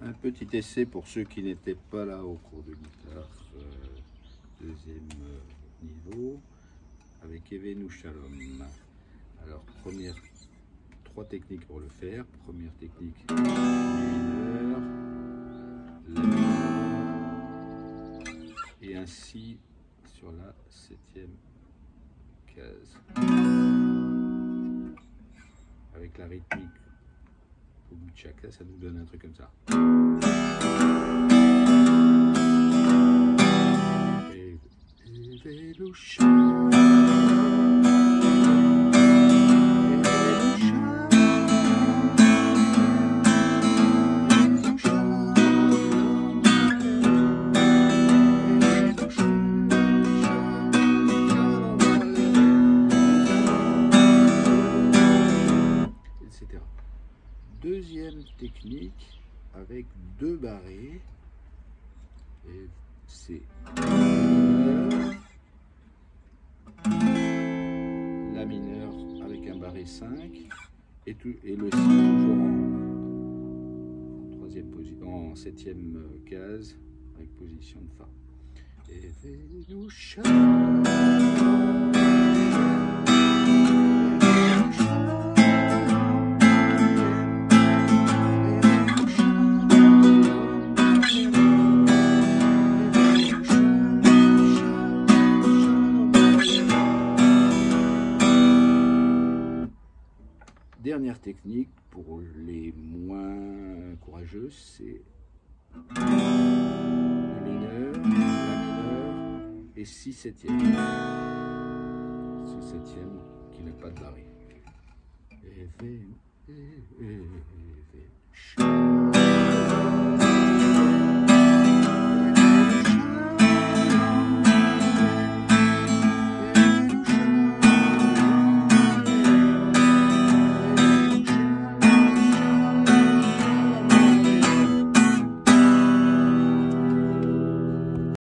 Un petit essai pour ceux qui n'étaient pas là au cours de guitare, deuxième niveau, avec Evenu Shalom. Alors, trois techniques pour le faire. Première technique, mi mineur, la mineur, et ainsi sur la 7e case. Avec la rythmique au bout de chaque, là, ça nous donne un truc comme ça. Deuxième technique avec deux barrés, et c'est la mineure avec un barré 5 et le si toujours en troisième position, en 7e case avec position de fa. Et dernière technique pour les moins courageux, c'est le mineur, la mineure et 6/7. 6/7 qui n'a pas de barré.